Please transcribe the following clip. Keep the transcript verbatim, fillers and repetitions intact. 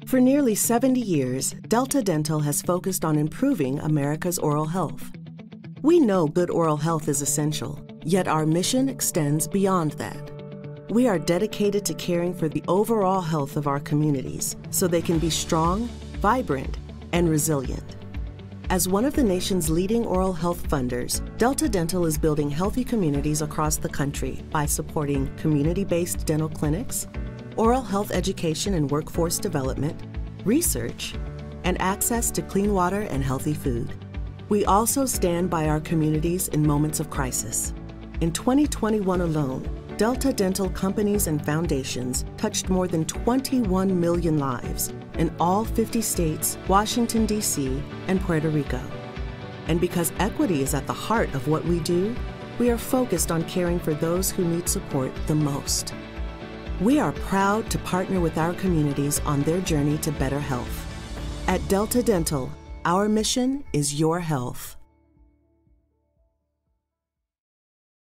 For nearly seventy years, Delta Dental has focused on improving America's oral health. We know good oral health is essential, yet our mission extends beyond that. We are dedicated to caring for the overall health of our communities so they can be strong, vibrant, and resilient. As one of the nation's leading oral health funders, Delta Dental is building healthy communities across the country by supporting community-based dental clinics, oral health education and workforce development, research, and access to clean water and healthy food. We also stand by our communities in moments of crisis. In twenty twenty-one alone, Delta Dental companies and foundations touched more than twenty-one million lives in all fifty states, Washington, D C, and Puerto Rico. And because equity is at the heart of what we do, we are focused on caring for those who need support the most. We are proud to partner with our communities on their journey to better health. At Delta Dental, our mission is your health.